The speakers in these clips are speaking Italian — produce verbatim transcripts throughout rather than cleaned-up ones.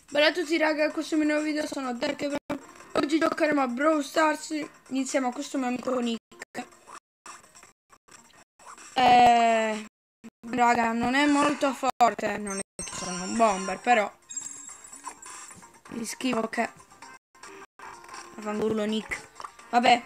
Bella a tutti raga, questo mio nuovo video sono Dark. Oggi giocheremo a Brawl Stars insieme a questo mio amico Nick. Eh, raga, non è molto forte, non è che sono un bomber, però gli scrivo che fanculo Nick. Vabbè,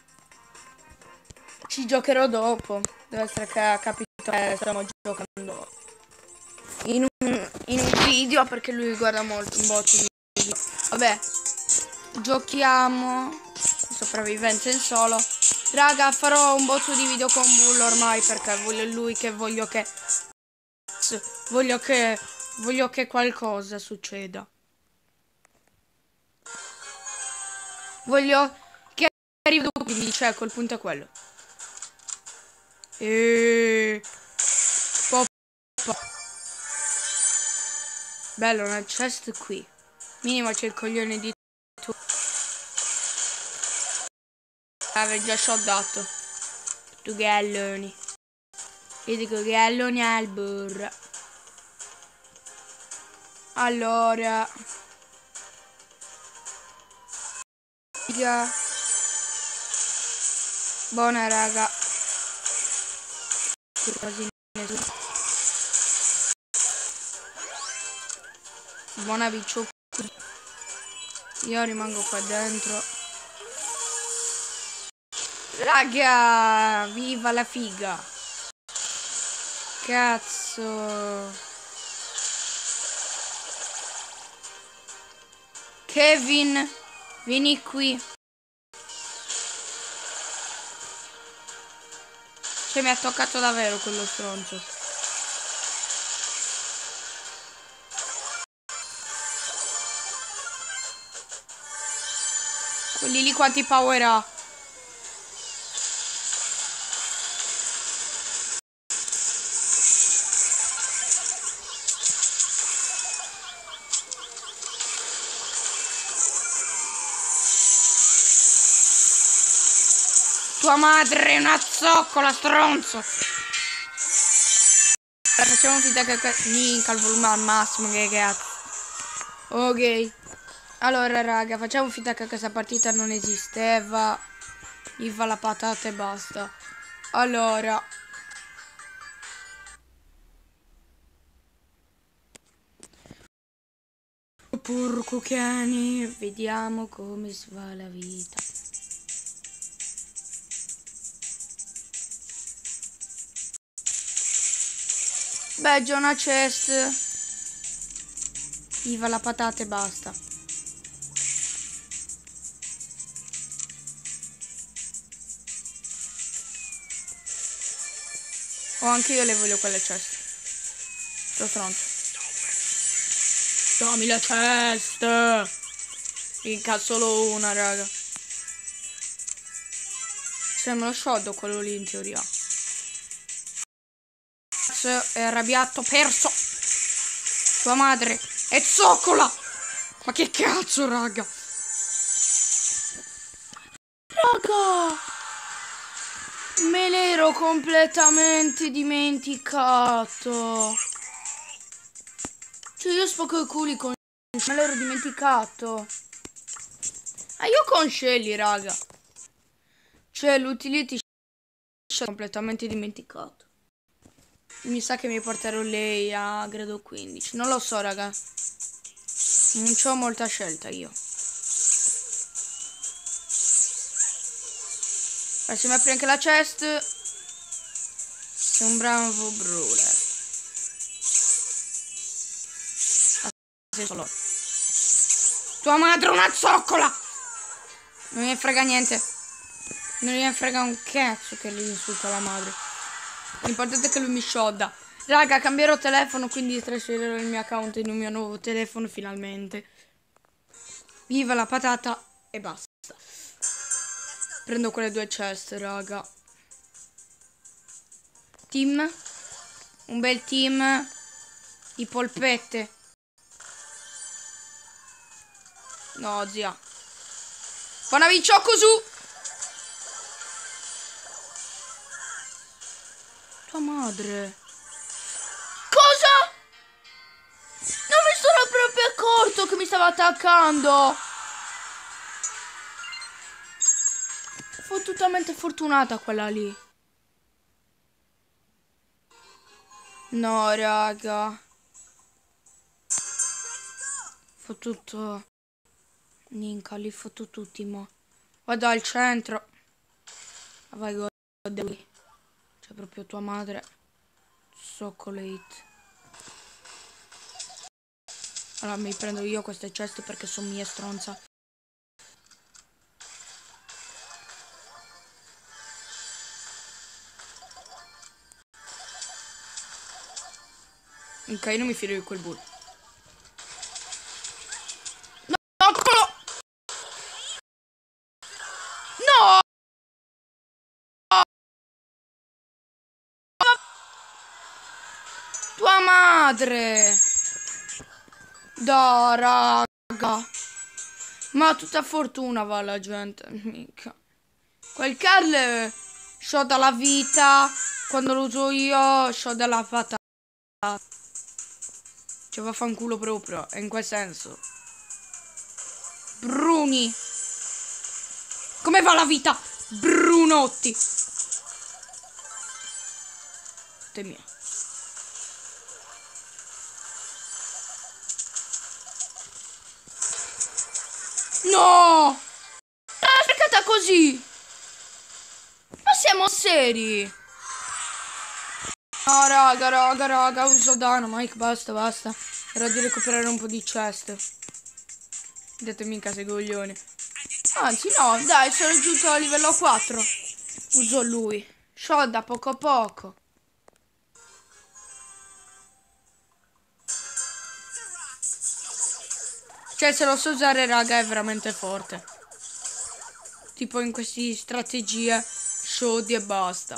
ci giocherò dopo. Deve essere che ha capito che stiamo giocando in un, in un video, perché lui guarda molto un botto di video. Vabbè, giochiamo sopravvivenza in solo. Raga, farò un botto di video con Bull ormai, perché voglio lui che voglio che voglio che voglio che qualcosa succeda. Voglio che arrivi dopo, quindi cioè quel punto è quello. E poppa. Bello, una chest qui. Minimo c'è il coglione di tu. Avevo già shotdato. Tu galloni. Io dico galloni al burro. Allora. Figa. Buona raga. Quasi nessuno. Buona biccio. Io rimango qua dentro. Raga, viva la figa. Cazzo. Kevin, vieni qui. Cioè mi ha toccato davvero quello stronzo. Quelli lì quanti power ha? Tua madre è una zoccola, stronzo. Facciamo finta che minca il volume al massimo, che cazzo. Ok. Allora raga, facciamo finta che questa partita non esisteva. Gli fa la patata e basta. Allora. Porco cane, vediamo come si va la vita. Beh, già una chest. Gli fa la patata e basta. O anche io le voglio quelle chest. Sto stronzo. Dammi la chest. Minchia, solo una, raga. Sembra lo sciolto quello lì in teoria. È arrabbiato, perso. Tua madre è zoccola. Ma che cazzo, raga. Raga, me l'ero completamente dimenticato. Cioè io spacco i culi con me l'ero dimenticato. Ah, io con Shelly, raga. Cioè l'utility completamente dimenticato. Mi sa che mi porterò lei a grado quindici. Non lo so, raga. Non c'ho molta scelta io. Adesso mi apri anche la chest. Sei un bravo brawler. Tua madre è una zoccola. Non gli frega niente. Non gli frega un cazzo che gli insulta la madre. L'importante è che lui mi sciodda. Raga, cambierò telefono, quindi trasferirò il mio account in un mio nuovo telefono finalmente. Viva la patata e basta. Prendo quelle due chest, raga. Team. Un bel team di polpette. No, zia. Buona vinciocco su. Tua madre. Cosa? Non mi sono proprio accorto che mi mi stava attaccando. Fottutamente fortunata quella lì. No, raga. Fottuto. Ninca, li fotto tutti, mo. Vado al centro. Vai, godi. C'è proprio tua madre. Chocolate. Allora mi prendo io queste ceste perché sono mie stronza. Ok, non mi fido di quel bull. No, no, no! Tua madre! Da, raga. Ma tutta fortuna va la gente, mica. Quel Carl sciota la vita. Quando lo uso io, sciota la patata. Cioè vaffanculo proprio, è in quel senso. Bruni. Come va la vita? Brunotti. Te mia. No! L'ha cercata così. Ma siamo seri? No, raga, raga, raga, uso Dynamite, basta, basta. Era di recuperare un po' di ceste. Datemi in casa i coglioni. Anzi, no, dai, sono giunto a livello quattro. Uso lui. Sciolda poco a poco. Cioè, se lo so usare, raga, è veramente forte. Tipo in queste strategie, scioldi e basta.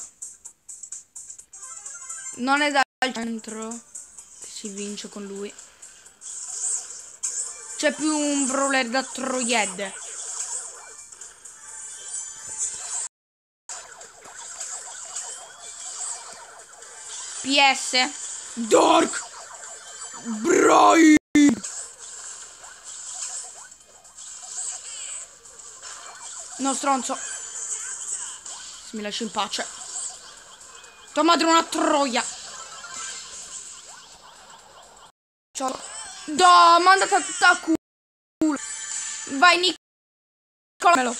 Non è dal centro che si vince con lui. C'è più un brawler da troied. P S Dark Brian. No, stronzo. Se mi lasci in pace. Tua madre è una troia. Ciao. Da, mandata tutta a culo. Vai, Nicolamelo.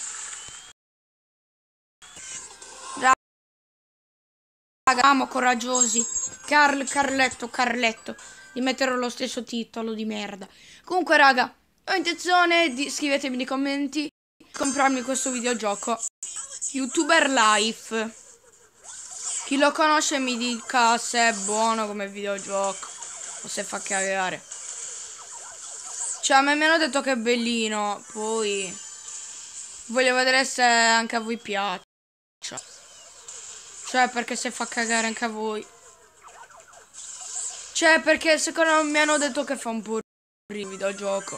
Raga, amo coraggiosi. Carl, Carletto, Carletto. Gli metterò lo stesso titolo di merda. Comunque, raga, ho intenzione di scrivetemi nei commenti comprarmi questo videogioco. YouTuber Life. Chi lo conosce mi dica se è buono come videogioco o se fa cagare. Cioè, a me mi hanno detto che è bellino. Poi voglio vedere se anche a voi piace. Cioè, perché se fa cagare anche a voi. Cioè, perché secondo me mi hanno detto che fa un po' il videogioco.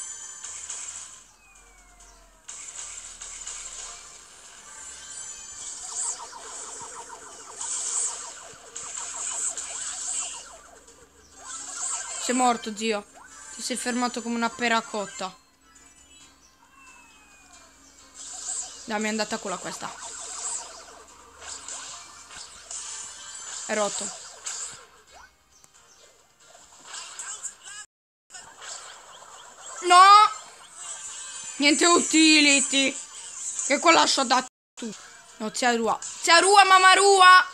Sei morto, zio. Ti sei fermato come una pera cotta. Dai, mi è andata con la questa. È rotto. No! Niente utility. Che qua lascio da tu. No, zia Rua. Zia Rua, mamma Rua.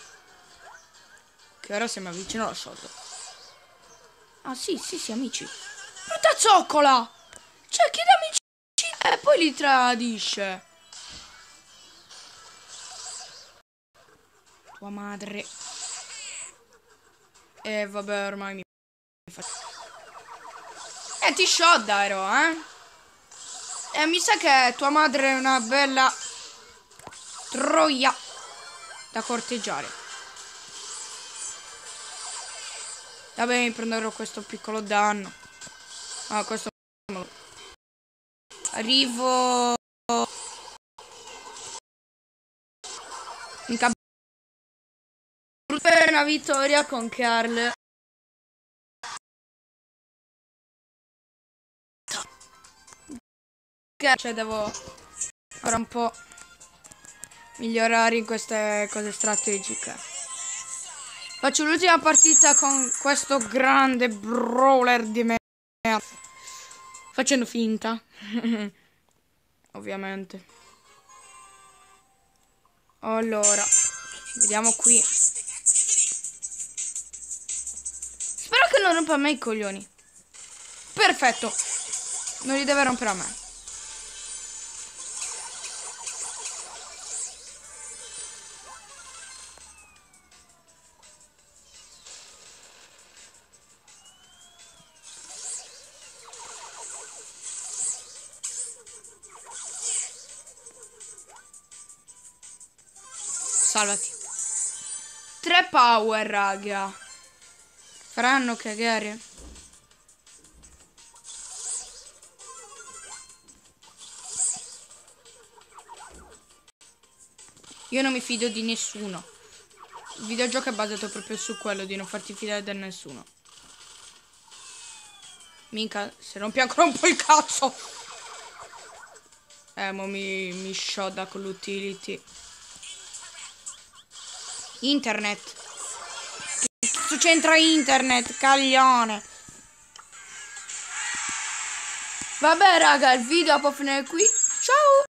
Che ora se mi avvicino la sciolgo. Ah, sì, sì, sì, amici. Brutta zoccola. Cioè, chiede amici e poi li tradisce. Tua madre. E eh, vabbè, ormai mi fa... Eh, ti sciodda, ero, eh? E mi sa che tua madre è una bella troia da corteggiare. Vabbè, mi prenderò questo piccolo danno. Ah, questo... Arrivo... In per una vittoria con Carl. Cioè devo ora un po' migliorare in queste cose strategiche. Faccio l'ultima partita con questo grande brawler di me. Facendo finta. Ovviamente. Allora, vediamo qui. Spero che non rompa a me i coglioni. Perfetto. Non li deve rompere a me. Salvati. Tre power, raga. Faranno cagare. Io non mi fido di nessuno. Il videogioco è basato proprio su quello di non farti fidare da nessuno. Minchia, se rompi ancora un po' il cazzo. Eh, mo mi, mi sciodda con l'utility. Internet. Che cazzo c'entra internet, caglione? Vabbè raga, il video può finire qui. Ciao.